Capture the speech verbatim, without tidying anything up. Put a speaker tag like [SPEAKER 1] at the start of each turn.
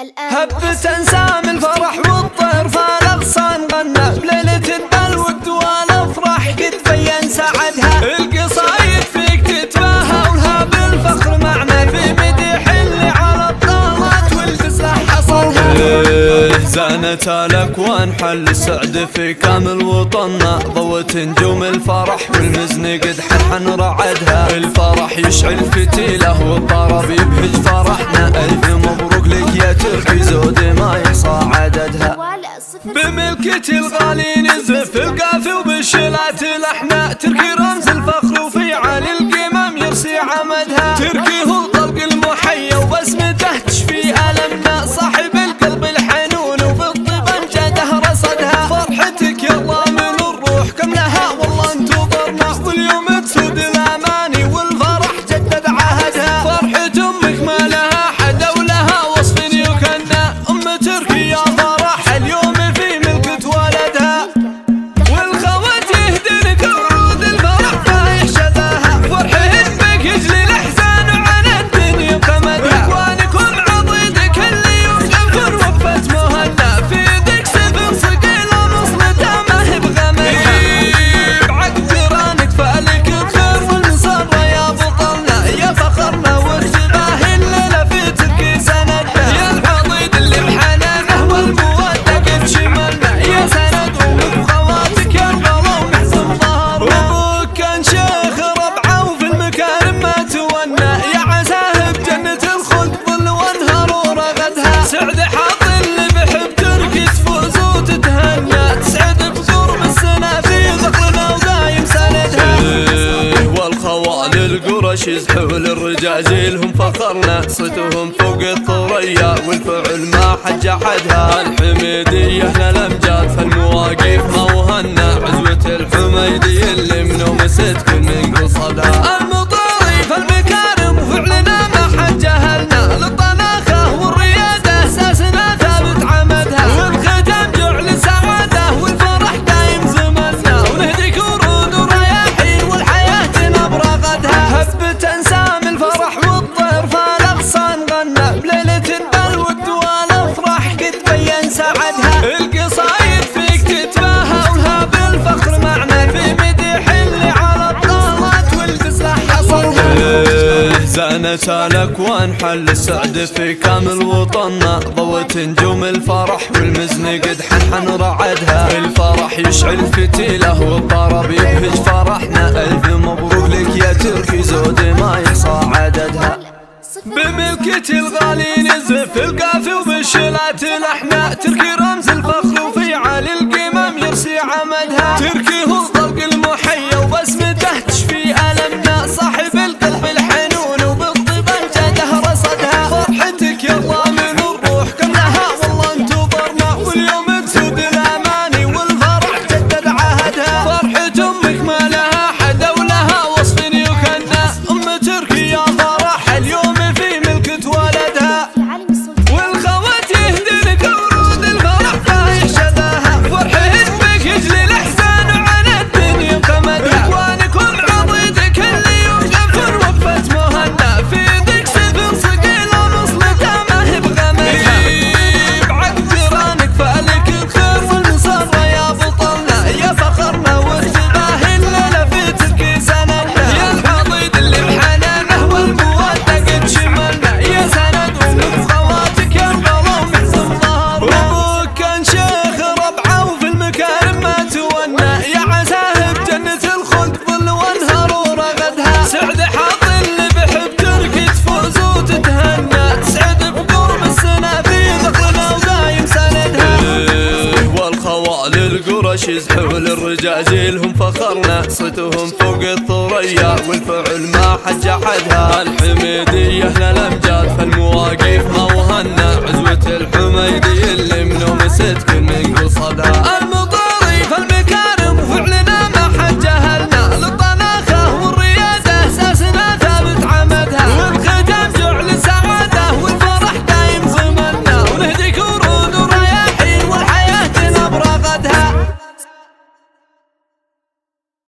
[SPEAKER 1] هبت انسام الفرح والطير فالاغصان غنى بليلة الود والافراح قد بين سعدها. القصايد فيك تتباهى ولها بالفخر معنى في مديح اللي على الطامات والفسح حصلها. زانت الاكوان حل السعد في كامل وطننا، ضوت نجوم الفرح والمزن قد حنحن رعدها. الفرح يشعل فتيله والطرب يبهج فرحنا، الف مبروك لك يا تركي زود ما يحصى عددها. بملكتي الغالي نزف القافي وبالشلات الاحنا، تركي رمز الفخر وفي علي القمم يرسي عمدها. تركي هو الطلق المحيا وبسمته تشفي ألمنا، صاحب القلب الحنون وبالطيب انجده رصدها. فرحتك يلا من الروح كملها والله انتظرنا، واليوم تسود الاماني والفرح جدد عهدها. فرحة امك ما لها حد ولها وصف يكنى، ام تركي يا فرح اليوم في ملكة ولدها. والخوات يهدنك ورود الفرح فايح شذاها، فرحهن بك يجلي الاحزان وعن الدنيا قمدها. اخوانكم عضيدك اللي يوقف وقفة مهنا، في يدك سيف صقيل ومصلته ما هي بغمدها. بعقد جيرانك فالك بخير والمسرة يا بطلنا، يا فخرنا وارتباه الليلة في تركي سندنا. يا العضيد اللي بحنانه والمودة قد شملنا، يا سند وبخواتك يا الغلا ونحزم ظهرنا. وابوك كان شيخ ربعه وفي المكارم ما تونى، يا عساه بجنة الخلد ظل وانهار ورغدها. سعد حظ اللي بحب تركي تفوز وتتهنى، تسعد بقرب السنة في ذكرنا ودايم سندها. والخوال القرش يزحول الرجاجيلهم فخرنا، صيتهم فوق الثريا والفعل ما حد جحدها. الحميدية اهل الامجاد فالمواقف ما وهنا، عزوة الحميدي اللي منو مسدك من قصدها. المطاري فالمكارم وفعلنا ما حد جهلنا، للطناخة والريادة اساسنا ثابت عمدها. والختام جعل السعادة والفرح دايم زمننا، ونهديك ورود ورياحي والحياة تنبر غدها. هبت انسام الفرح والطير فالاغصان غنى بليلة الود والافراح قد بين سعدها. القصايد فيك تتباهى ولها بالفخر معنى، في مديح اللي على الطامات والفسح حصلها. زانت الاكوان حل السعد في كامل وطننا، ضوت نجوم الفرح والمزن قد حنحن رعدها. الفرح يشعل فتيله والطرب يبهج فرحنا، الف مبروك لك يا تركي زود ما يحصى عددها. بملكتي الغالي نزف القافي وبالشلات الاحنا، تركي رمز الفخر وفي علي القمم يرسي عمدها. تركي هو الطلق المحيا وبسمته تشفي ألمنا، صاحب القلب الحنون وبالطيب انجده رصدها. فرحتك يلا من الروح كملها والله انتظرنا، واليوم تسود الاماني والفرح جدد عهدها. فرحة امك ما لها حد ولها وصف يكنى، ام تركي يا فرح اليوم في ملكة ولدها. والخوات يهدنك ورود الفرح فايح شذاها، فرحهن بك يجلي الاحزان وعن الدنيا قمدها. اخوانكم عضيدك اللي يوقف وقفة مهنا، في يدك سيف صقيل ومصلته ما هي بغمدها. بعقد جيرانك فالك بخير والمسرة يا بطلنا، يا فخرنا وارتباه الليلة في تركي سندنا. يا العضيد اللي بحنانه والمودة قد شملنا، يا سند وبخواتك يا الغلا ونحزم ظهرنا. وابوك كان شيخ ربعه وفي المكارم ما تونى، يا عساه بجنة الخلد ظل وانهار ورغدها. سعد حظ اللي بحب تركي تفوز وتتهنى، تسعد بقرب السنة في ذكرنا ودايم سندها. والخوال القرش يزحول الرجاجيلهم فخرنا، صيتهم فوق الثريا والفعل ما حد جحدها. الحميدية اهل الامجاد فالمواقف ما وهنا، عزوة الحميدي